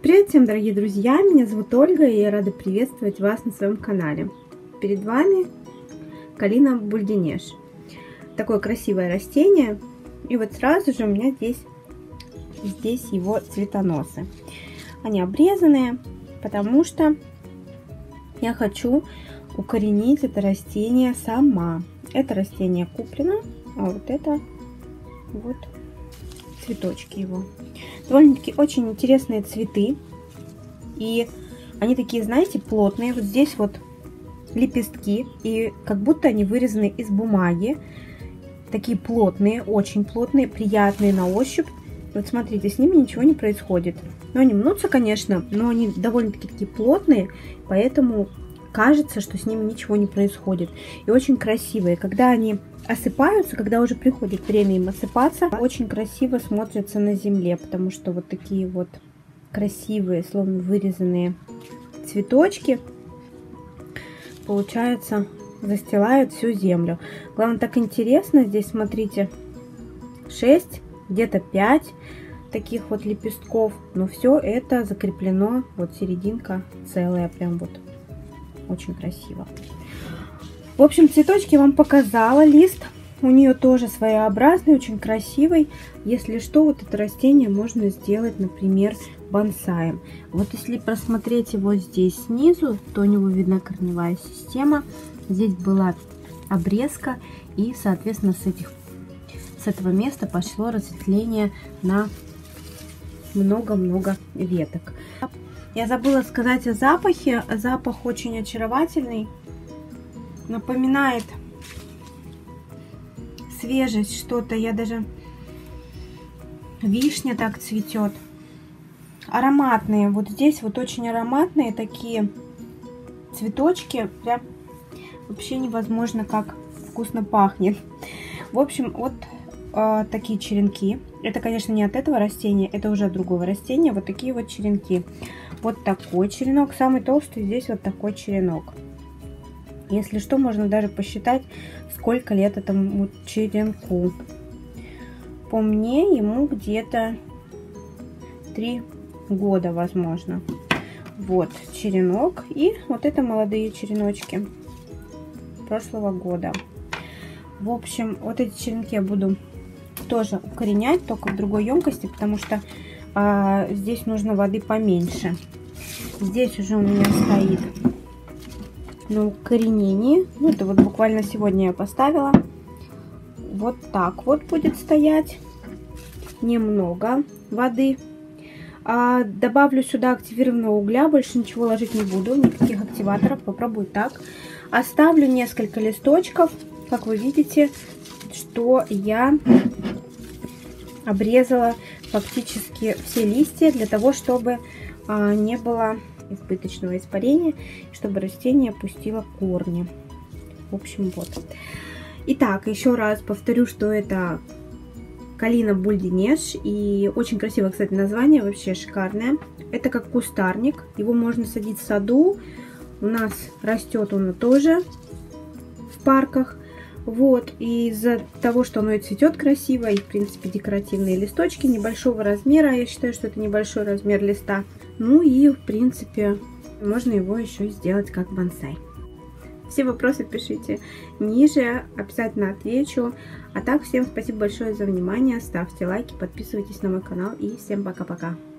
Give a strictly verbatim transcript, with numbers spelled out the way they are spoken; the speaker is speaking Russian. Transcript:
Привет всем, дорогие друзья! Меня зовут Ольга, и я рада приветствовать вас на своем канале. Перед вами калина бульденеш. Такое красивое растение. И вот сразу же у меня здесь, здесь его цветоносы. Они обрезанные, потому что я хочу укоренить это растение сама. Это растение куплено, а вот это вот цветочки его. Довольно-таки очень интересные цветы. И они такие, знаете, плотные. Вот здесь вот лепестки. И как будто они вырезаны из бумаги. Такие плотные, очень плотные, приятные на ощупь. Вот смотрите, с ними ничего не происходит. Но они мнутся, конечно, но они довольно-таки такие плотные. Поэтому кажется, что с ними ничего не происходит. И очень красивые. Когда они осыпаются, когда уже приходит время им осыпаться, очень красиво смотрятся на земле, потому что вот такие вот красивые, словно вырезанные цветочки, получается, застилают всю землю. Главное, так интересно, здесь, смотрите, шесть, где-то пять таких вот лепестков, но все это закреплено, вот серединка целая, прям вот очень красиво. В общем, цветочки вам показала. Лист у нее тоже своеобразный, очень красивый. Если что, вот это растение можно сделать, например, бонсаем. Вот если просмотреть его здесь снизу, то у него видна корневая система. Здесь была обрезка, и, соответственно, с, этих, с этого места пошло разветвление на много-много веток. Я забыла сказать о запахе. Запах очень очаровательный. Напоминает свежесть что-то. Я даже... Вишня так цветет. Ароматные. Вот здесь вот очень ароматные такие цветочки. Прям вообще невозможно, как вкусно пахнет. В общем, вот э, такие черенки. Это, конечно, не от этого растения. Это уже от другого растения. Вот такие вот черенки. Вот такой черенок. Самый толстый здесь вот такой черенок. Если что, можно даже посчитать, сколько лет этому черенку. По мне, ему где-то три года, возможно. Вот черенок. И вот это молодые череночки прошлого года. В общем, вот эти черенки я буду тоже укоренять, только в другой емкости, потому что а, здесь нужно воды поменьше. Здесь уже у меня стоит на укоренении. Ну, это вот буквально сегодня я поставила. Вот так вот будет стоять. Немного воды. А, добавлю сюда активированного угля. Больше ничего ложить не буду. Никаких активаторов. Попробую так. Оставлю несколько листочков. Как вы видите, что я обрезала фактически все листья, для того, чтобы а, не было избыточного испарения, чтобы растение пустило корни. В общем, вот. Итак, еще раз повторю, что это калина бульденеш. И очень красивое, кстати, название, вообще шикарное. Это как кустарник. Его можно садить в саду. У нас растет он тоже в парках. Вот, и из-за того, что оно и цветет красиво, и, в принципе, декоративные листочки небольшого размера, я считаю, что это небольшой размер листа. Ну и, в принципе, можно его еще сделать как бонсай. Все вопросы пишите ниже, обязательно отвечу. А так, всем спасибо большое за внимание, ставьте лайки, подписывайтесь на мой канал, и всем пока-пока.